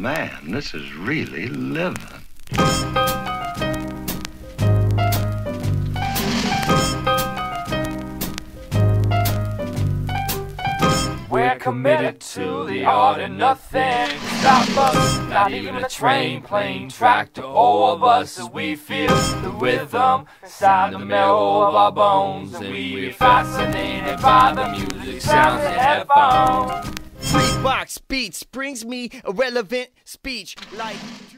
man, this is really living. We're committed to the art and nothing can stop us. Not even a train, plane, tractor, all of us, as we feel the rhythm inside the marrow of our bones. And we're fascinated by the music sounds in headphones. Free box beats brings me irrelevant speech like